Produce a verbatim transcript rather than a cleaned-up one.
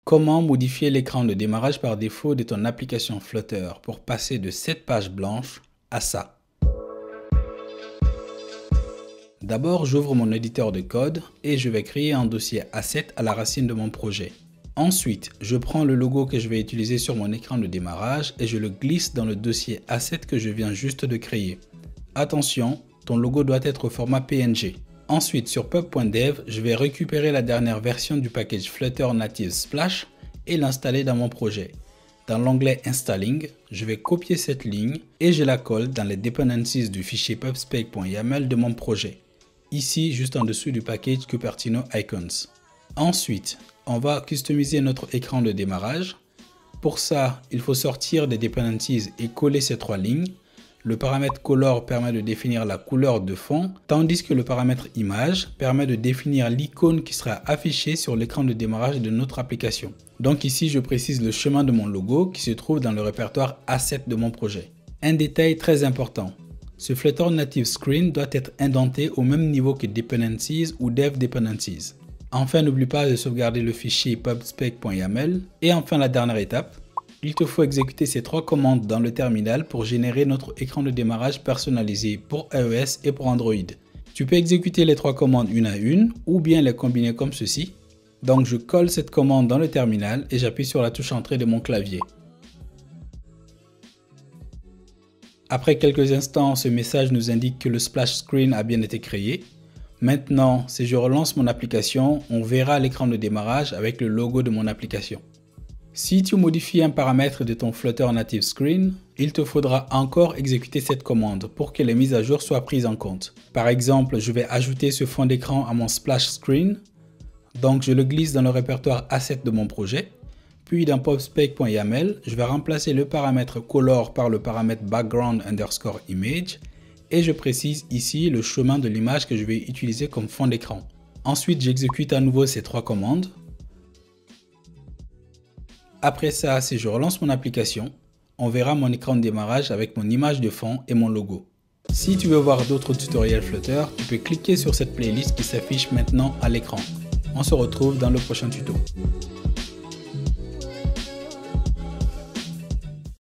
Comment modifier l'écran de démarrage par défaut de ton application Flutter pour passer de cette page blanche à ça? D'abord, j'ouvre mon éditeur de code et je vais créer un dossier asset à la racine de mon projet. Ensuite, je prends le logo que je vais utiliser sur mon écran de démarrage et je le glisse dans le dossier asset que je viens juste de créer. Attention, ton logo doit être au format P N G. Ensuite, sur pub point dev, je vais récupérer la dernière version du package Flutter Native Splash et l'installer dans mon projet. Dans l'onglet Installing, je vais copier cette ligne et je la colle dans les dependencies du fichier pubspec point yaml de mon projet. Ici, juste en dessous du package Cupertino Icons. Ensuite, on va customiser notre écran de démarrage. Pour ça, il faut sortir des dependencies et coller ces trois lignes. Le paramètre Color permet de définir la couleur de fond, tandis que le paramètre Image permet de définir l'icône qui sera affichée sur l'écran de démarrage de notre application. Donc ici, je précise le chemin de mon logo qui se trouve dans le répertoire Asset de mon projet. Un détail très important. Ce Flutter Native Screen doit être indenté au même niveau que Dependencies ou Dev Dependencies. Enfin, n'oublie pas de sauvegarder le fichier pubspec point yaml. Et enfin, la dernière étape. Il te faut exécuter ces trois commandes dans le terminal pour générer notre écran de démarrage personnalisé pour iOS et pour Android. Tu peux exécuter les trois commandes une à une ou bien les combiner comme ceci. Donc je colle cette commande dans le terminal et j'appuie sur la touche entrée de mon clavier. Après quelques instants, ce message nous indique que le splash screen a bien été créé. Maintenant, si je relance mon application, on verra l'écran de démarrage avec le logo de mon application. Si tu modifies un paramètre de ton Flutter Native Screen, il te faudra encore exécuter cette commande pour que les mises à jour soient prises en compte. Par exemple, je vais ajouter ce fond d'écran à mon splash screen. Donc, je le glisse dans le répertoire Asset de mon projet. Puis, dans pubspec point yaml, je vais remplacer le paramètre Color par le paramètre Background underscore Image. Et je précise ici le chemin de l'image que je vais utiliser comme fond d'écran. Ensuite, j'exécute à nouveau ces trois commandes. Après ça, si je relance mon application, on verra mon écran de démarrage avec mon image de fond et mon logo. Si tu veux voir d'autres tutoriels Flutter, tu peux cliquer sur cette playlist qui s'affiche maintenant à l'écran. On se retrouve dans le prochain tuto.